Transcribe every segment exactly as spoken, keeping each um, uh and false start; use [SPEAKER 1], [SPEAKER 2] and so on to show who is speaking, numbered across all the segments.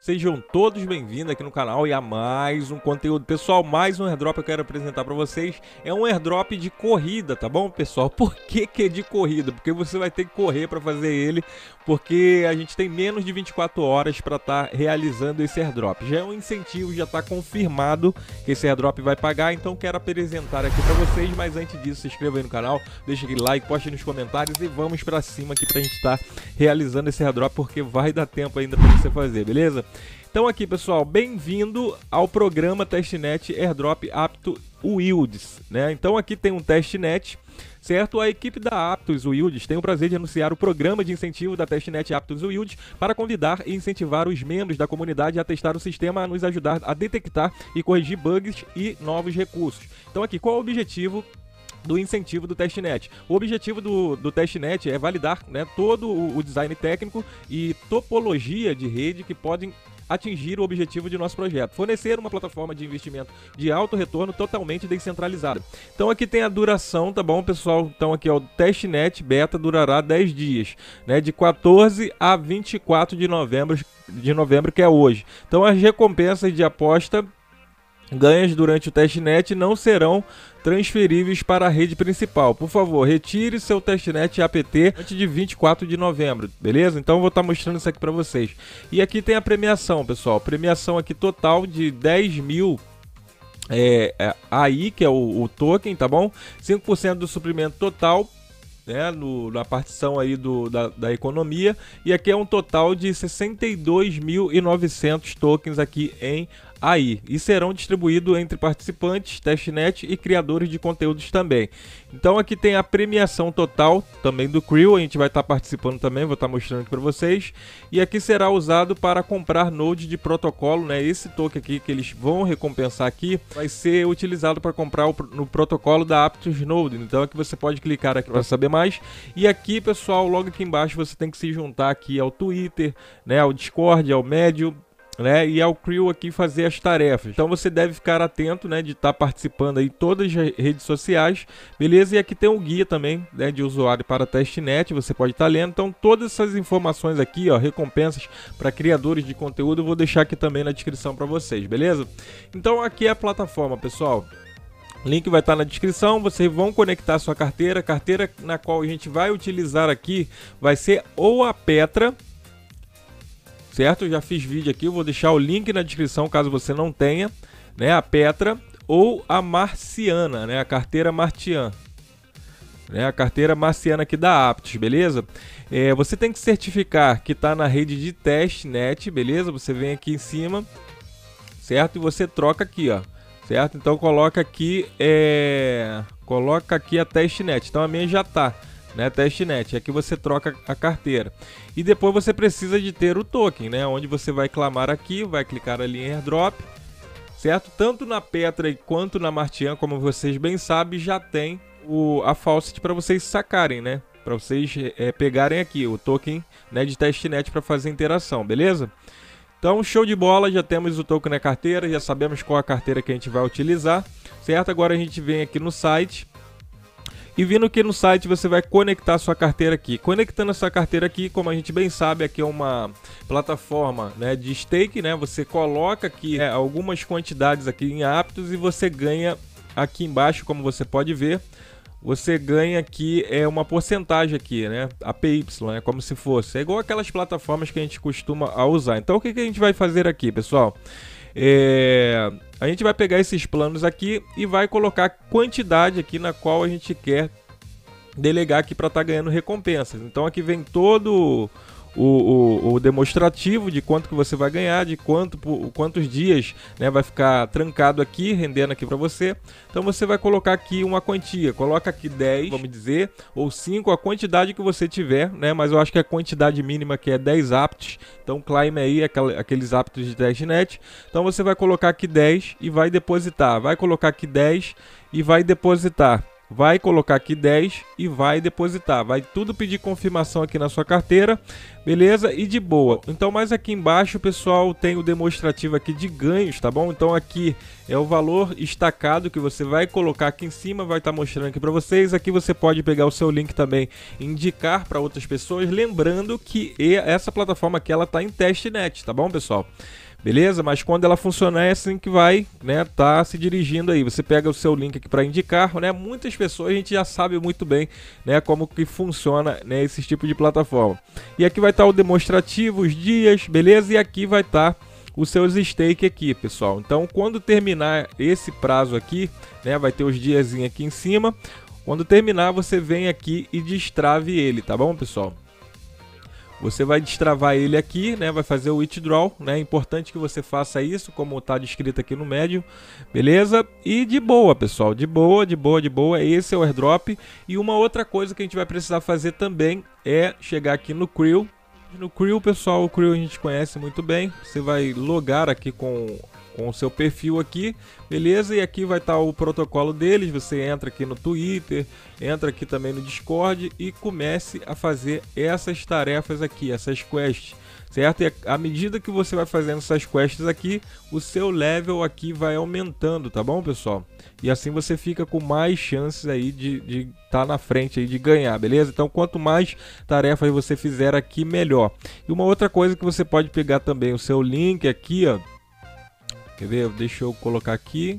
[SPEAKER 1] Sejam todos bem-vindos aqui no canal e a mais um conteúdo. Pessoal, mais um airdrop eu quero apresentar para vocês. É um airdrop de corrida, tá bom, pessoal? Por que que é de corrida? Porque você vai ter que correr para fazer ele, porque a gente tem menos de vinte e quatro horas para estar tá realizando esse airdrop. Já é um incentivo, já está confirmado que esse airdrop vai pagar, então quero apresentar aqui para vocês. Mas antes disso, se inscreva aí no canal, deixa aquele like, poste nos comentários e vamos para cima aqui para a gente estar tá realizando esse airdrop, porque vai dar tempo ainda para você fazer, beleza? Então aqui, pessoal, bem-vindo ao programa Testnet Airdrop Apto Wilds, né? Então aqui tem um testnet, certo? A equipe da Aptos Wilds tem o prazer de anunciar o programa de incentivo da Testnet Aptos Wilds para convidar e incentivar os membros da comunidade a testar o sistema, a nos ajudar a detectar e corrigir bugs e novos recursos. Então aqui, qual é o objetivo do incentivo do testnet? O objetivo do, do testnet é validar, né, todo o, o design técnico e topologia de rede que podem atingir o objetivo de nosso projeto, fornecer uma plataforma de investimento de alto retorno totalmente descentralizada. Então aqui tem a duração, tá bom, pessoal? Então aqui ó, o testnet beta durará dez dias, né, de quatorze a vinte e quatro de novembro, de novembro, que é hoje. Então as recompensas de aposta ganhas durante o testnet não serão transferíveis para a rede principal. Por favor, retire seu testnet apt antes de vinte e quatro de novembro, beleza? Então eu vou estar mostrando isso aqui para vocês. E aqui tem a premiação, pessoal. Premiação aqui total de dez mil é, é, A I, que é o, o token, tá bom? cinco por cento do suprimento total, né, no, na partição aí do, da, da economia. E aqui é um total de sessenta e dois mil e novecentos tokens aqui em A I, e serão distribuídos entre participantes, testnet e criadores de conteúdos também. Então aqui tem a premiação total também do Crew, a gente vai estar participando também, vou estar mostrando aqui para vocês. E aqui será usado para comprar node de protocolo, né? Esse token aqui que eles vão recompensar aqui vai ser utilizado para comprar o, no protocolo da Aptos Node. Então aqui você pode clicar aqui para saber mais. E aqui, pessoal, logo aqui embaixo você tem que se juntar aqui ao Twitter, né, ao Discord, ao Medium, né, e ao Crew aqui fazer as tarefas. Então você deve ficar atento, né, de estar tá participando aí em todas as redes sociais, beleza? E aqui tem um guia também, né, de usuário para testnet, você pode estar tá lendo. Então todas essas informações aqui, ó, recompensas para criadores de conteúdo, eu vou deixar aqui também na descrição para vocês, beleza? Então aqui é a plataforma, pessoal. Link vai estar na descrição, vocês vão conectar a sua carteira, carteira na qual a gente vai utilizar aqui vai ser ou a Petra, certo? Eu já fiz vídeo aqui, eu vou deixar o link na descrição caso você não tenha, né, a Petra, ou a Marciana, né, a carteira Martian, né, a carteira Marciana aqui da Aptos, beleza? É, você tem que certificar que está na rede de testnet, beleza? Você vem aqui em cima, certo? E você troca aqui, ó. Certo? Então coloca aqui, é... coloca aqui a testnet. Então a minha já tá, né, testnet. Aqui você troca a carteira. E depois você precisa de ter o token, né, onde você vai clamar aqui, vai clicar ali em airdrop, certo? Tanto na Petra quanto na Martian, como vocês bem sabem, já tem o a faucet para vocês sacarem, né? Para vocês é, pegarem aqui o token, né, de testnet para fazer interação, beleza? Então, show de bola, já temos o token na carteira, já sabemos qual a carteira que a gente vai utilizar, certo? Agora a gente vem aqui no site, e vindo aqui no site você vai conectar a sua carteira aqui. Conectando a sua carteira aqui, como a gente bem sabe, aqui é uma plataforma, né, de stake, né? Você coloca aqui é, algumas quantidades aqui em Aptos e você ganha aqui embaixo, como você pode ver, você ganha aqui é uma porcentagem aqui, né, A P Y, é como se fosse, é igual aquelas plataformas que a gente costuma a usar. Então o que, que a gente vai fazer aqui, pessoal? É, a gente vai pegar esses planos aqui e vai colocar a quantidade aqui na qual a gente quer delegar aqui para estar tá ganhando recompensas. Então aqui vem todo O, o, o demonstrativo de quanto que você vai ganhar, de quanto, por, quantos dias, né, vai ficar trancado aqui, rendendo aqui para você. Então você vai colocar aqui uma quantia, coloca aqui dez, vamos dizer, ou cinco, a quantidade que você tiver, né, mas eu acho que a quantidade mínima aqui é dez aptos, então claim aí aquela, aqueles aptos de testnet. Então você vai colocar aqui dez e vai depositar, vai colocar aqui dez e vai depositar. vai colocar aqui dez e vai depositar. Vai tudo pedir confirmação aqui na sua carteira, beleza? E de boa. Então, mais aqui embaixo, pessoal, tem o demonstrativo aqui de ganhos, tá bom? Então aqui é o valor estacado que você vai colocar aqui em cima, vai estar mostrando aqui para vocês. Aqui você pode pegar o seu link também e indicar para outras pessoas, lembrando que essa plataforma aqui ela tá em testnet, tá bom, pessoal? Beleza? Mas quando ela funcionar é assim que vai, né, tá se dirigindo aí. Você pega o seu link aqui para indicar, né? Muitas pessoas a gente já sabe muito bem, né, como que funciona, né, esse tipo de plataforma. E aqui vai estar o demonstrativo, os dias, beleza? E aqui vai estar os seus stake aqui, pessoal. Então, quando terminar esse prazo aqui, né, vai ter os diazinhos aqui em cima. Quando terminar, você vem aqui e destrave ele, tá bom, pessoal? Você vai destravar ele aqui, né? Vai fazer o withdraw, né? É importante que você faça isso, como está descrito aqui no médio, beleza? E de boa, pessoal, de boa, de boa, de boa. Esse é o airdrop. E uma outra coisa que a gente vai precisar fazer também é chegar aqui no Crew. No Crew, pessoal, o Crew a gente conhece muito bem. Você vai logar aqui com com o seu perfil aqui, beleza? E aqui vai estar o protocolo deles. Você entra aqui no Twitter, entra aqui também no Discord e comece a fazer essas tarefas aqui, essas quests, certo? E à medida que você vai fazendo essas quests aqui, o seu level aqui vai aumentando, tá bom, pessoal? E assim você fica com mais chances aí de estar na frente aí, de ganhar, beleza? Então, quanto mais tarefas você fizer aqui, melhor. E uma outra coisa que você pode pegar também o seu link aqui, ó. Quer ver? Deixa eu colocar aqui,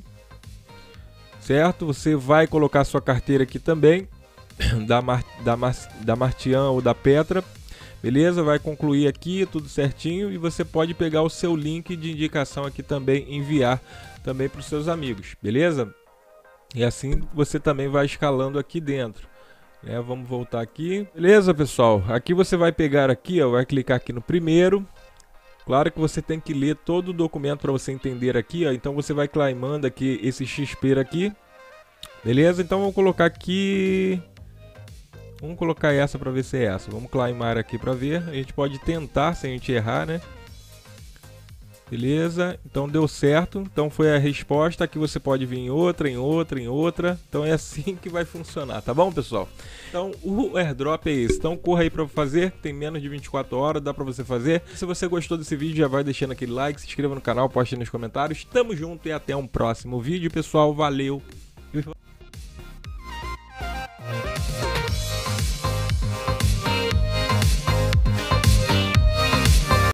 [SPEAKER 1] certo? Você vai colocar a sua carteira aqui também, da, Mar, da, Mar, da Martian ou da Petra, beleza? Vai concluir aqui, tudo certinho. E você pode pegar o seu link de indicação aqui também, enviar também para os seus amigos, beleza? E assim você também vai escalando aqui dentro. É, vamos voltar aqui, beleza, pessoal? Aqui você vai pegar aqui, ó, vai clicar aqui no primeiro. Claro que você tem que ler todo o documento para você entender aqui, ó. Então você vai climando aqui esse X P aqui, beleza? Então vamos colocar aqui, vamos colocar essa para ver se é essa. Vamos climar aqui para ver. A gente pode tentar sem a gente errar, né? Beleza? Então deu certo. Então foi a resposta. Aqui você pode vir em outra, em outra, em outra. Então é assim que vai funcionar, tá bom, pessoal? Então o airdrop é esse. Então corra aí para fazer. Tem menos de vinte e quatro horas, dá para você fazer. Se você gostou desse vídeo, já vai deixando aquele like, se inscreva no canal, poste nos comentários. Tamo junto e até um próximo vídeo, pessoal. Valeu!